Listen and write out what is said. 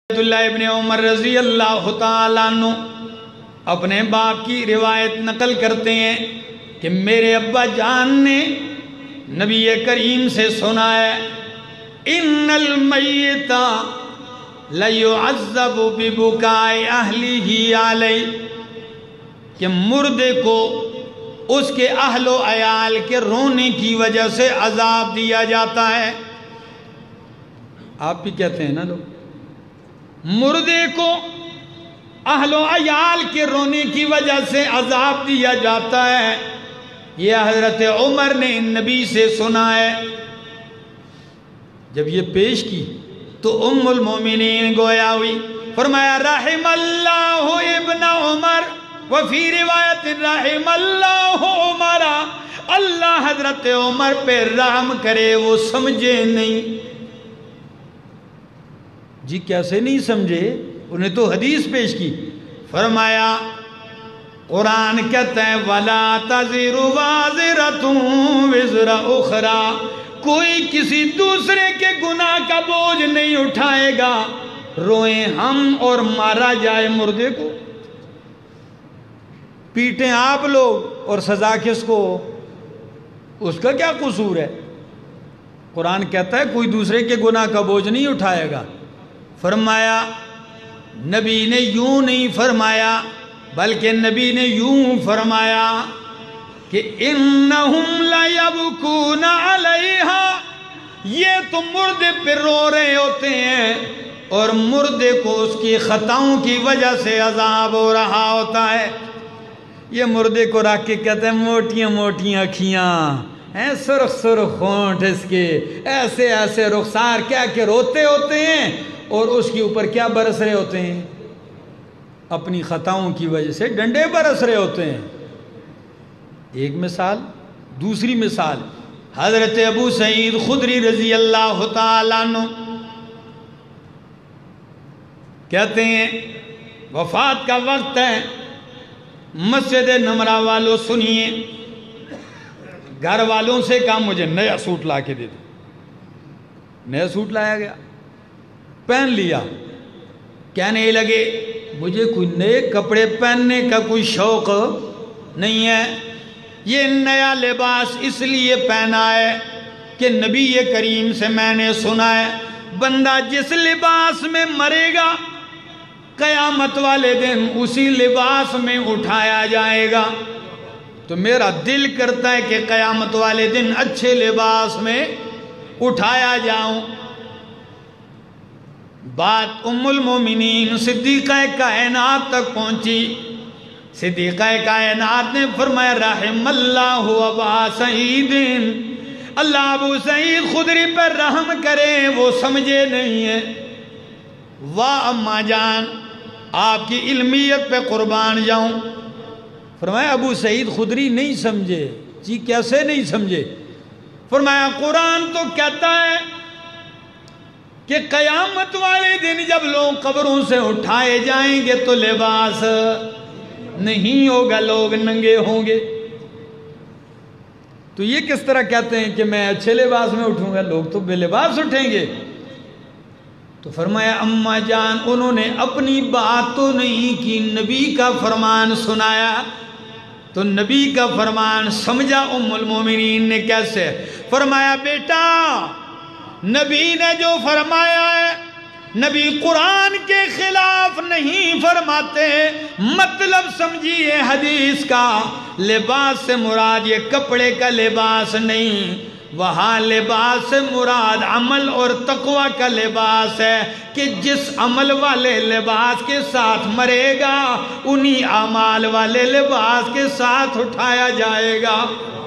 عبداللہ ابن عمر رضی اللہ تعالیٰ عنہ اپنے باپ کی روایت نقل کرتے ہیں کہ میرے ابا جان نے نبی کریم سے سنا ہے ان المیت لیعذب ببکاء اہلہ علیہ، کہ مردے کو اس کے اہل و عیال کے رونے کی وجہ سے عذاب دیا جاتا ہے۔ آپ بھی کہتے ہیں نا لوگ، مردے کو اہل و عیال کے رونے کی وجہ سے عذاب دیا جاتا ہے۔ یہ حضرت عمر نے نبی سے سنا ہے۔ جب یہ پیش کی تو ام المومنین گویا ہوئی، فرمایا رحم اللہ ابن عمر، وفی روایت رحم اللہ عمر، اللہ حضرت عمر پہ رحم کرے، وہ سمجھے نہیں۔ جی کیسے نہیں سمجھے؟ انہیں تو حدیث پیش کی، فرمایا قرآن کہتا ہے وَلَا تَزِرُ وَازِرَةٌ وِزْرَ أُخْرَى، کوئی کسی دوسرے کے گناہ کا بوجھ نہیں اٹھائے گا۔ روئیں ہم اور مارا جائے مردے کو، پیٹیں آپ لوگ اور سزا کس کو؟ اس کا کیا قصور ہے؟ قرآن کہتا ہے کوئی دوسرے کے گناہ کا بوجھ نہیں اٹھائے گا۔ فرمایا نبی نے یوں نہیں فرمایا، بلکہ نبی نے یوں فرمایا کہ انہم لیبکون علیہا، یہ تو مردے پہ رو رہے ہوتے ہیں اور مردے کو اس کی خطاؤں کی وجہ سے عذاب ہو رہا ہوتا ہے۔ یہ مردے کو رکھ کے کہتے ہیں موٹیاں موٹیاں اکھیاں، سرخ سرخ ہونٹ اس کے، ایسے ایسے رخسار، کیا کہ روتے ہوتے ہیں اور اس کے اوپر کیا برس رہے ہوتے ہیں؟ اپنی خطاؤں کی وجہ سے ڈنڈے برس رہے ہوتے ہیں۔ ایک مثال۔ دوسری مثال، حضرت ابو سعید خدری رضی اللہ تعالیٰ عنہ کہتے ہیں وفات کا وقت ہے، مسجد نمرہ والوں سنیے، گھر والوں سے کہا مجھے نیا سوٹ لا کے دے دو۔ نیا سوٹ لایا گیا، پہن لیا، کہنے لگے مجھے کوئی نئے کپڑے پہننے کا کوئی شوق نہیں ہے، یہ نیا لباس اس لیے پہنا ہے کہ نبی کریم سے میں نے سنا ہے بندہ جس لباس میں مرے گا قیامت والے دن اسی لباس میں اٹھایا جائے گا۔ تو میرا دل کرتا ہے کہ قیامت والے دن اچھے لباس میں اٹھایا جاؤں۔ بات ام المومنین صدیقہ کائنات تک پہنچی۔ صدیقہ کائنات نے فرمایا رحم اللہ ابا سعید، اللہ ابو سعید خدری پر رحم کرے، وہ سمجھے نہیں ہے۔ واہ اماں جان، آپ کی علمیت پہ قربان جاؤں۔ فرمایا ابو سعید خدری نہیں سمجھے۔ جی کیسے نہیں سمجھے؟ فرمایا قرآن تو کہتا ہے کہ قیامت والے دن جب لوگ قبروں سے اٹھائے جائیں گے تو لباس نہیں ہوگا، لوگ ننگے ہوں گے۔ تو یہ کس طرح کہتے ہیں کہ میں اچھے لباس میں اٹھوں گا؟ لوگ تو بے لباس اٹھیں گے۔ تو فرمایا اماں جان انہوں نے اپنی بات تو نہیں کی، نبی کا فرمان سنایا، تو نبی کا فرمان سمجھا ام المومنین نے کیسے؟ فرمایا بیٹا نبی نے جو فرمایا ہے نبی قرآن کے خلاف نہیں فرماتے، مطلب سمجھیے حدیث کا، لباس سے مراد یہ کپڑے کا لباس نہیں، وہاں لباس سے مراد عمل اور تقوی کا لباس ہے کہ جس عمل والے لباس کے ساتھ مرے گا انہی اعمال والے لباس کے ساتھ اٹھایا جائے گا۔